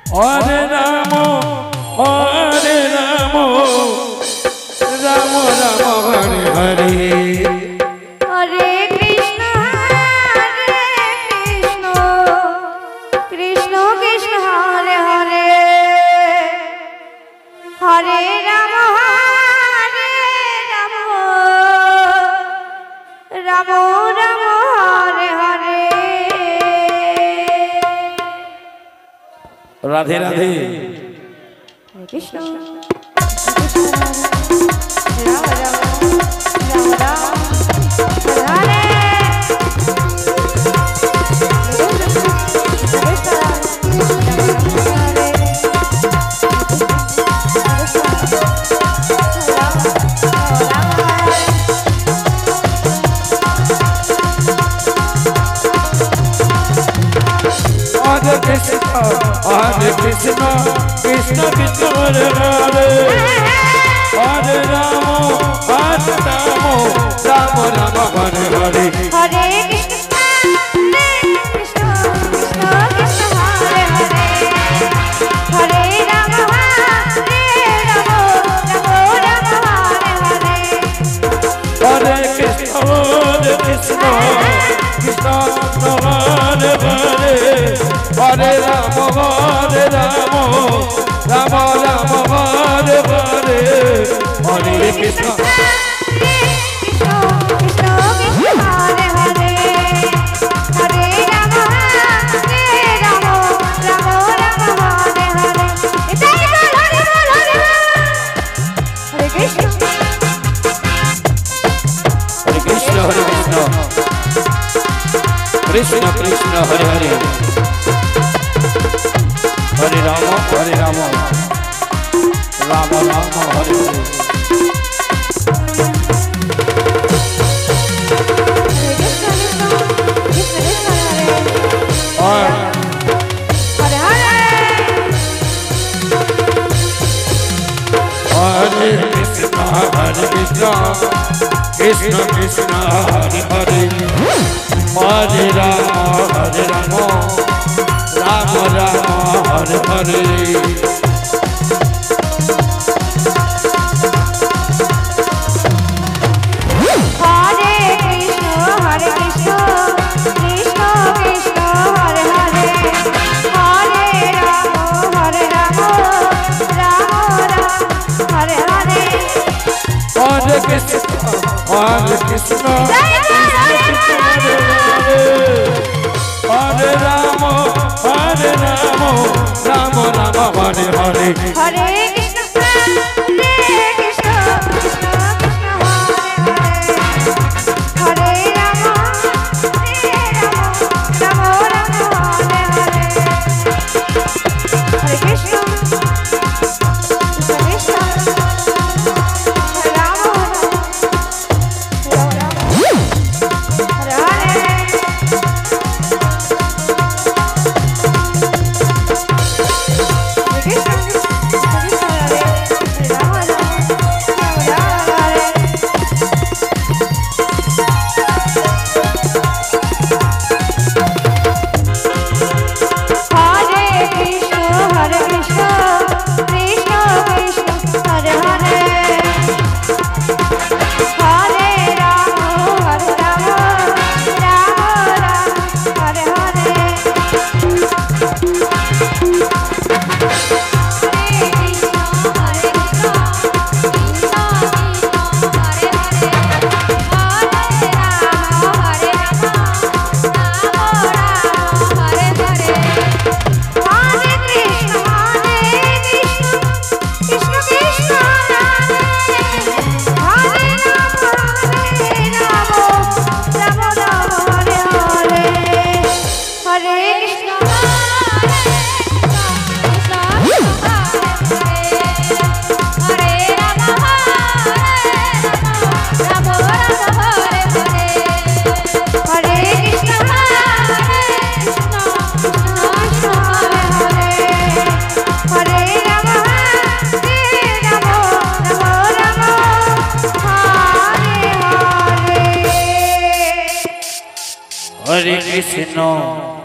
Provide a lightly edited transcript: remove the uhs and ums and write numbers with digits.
Hare Ram Ram Ram Hare Hare Hare Krishna Krishna Krishna Hare Hare Hare Ram Ram Ram Hare Hare. Radhe Radhe. Krishna Ram Ram Ram Ram Hare Hare Krishna Krishna Krishna Hare Hare Hare Ram Ram Ram Hare Hare Hare Krishna Krishna Krishna Hare Hare Hare Ram Ram Hare Hare Hare Krishna Krishna Krishna Hare Hare Hare Ram Ram Ram Hare Hare Hare Krishna Krishna Krishna Hare Hare Hare Ram Ram Ram Hare Hare Hare Krishna Hare Krishna Krishna Krishna Hare Hare Hare Ram Ram Ram Hare Hare. Hare Krishna Krishna Krishna Hare Hare Hare Ram Ram Ram Hare Hare. Hare Krishna Krishna Krishna Hare Hare Hare Ram Ram Hare Hare Hare Krishna Krishna Hare Ram Ram Ram Hare Hare Hare Krishna Krishna Krishna Hare Ram Ram Hare Hare Hare Krishna Krishna Ram Hare Hare Hare Krishna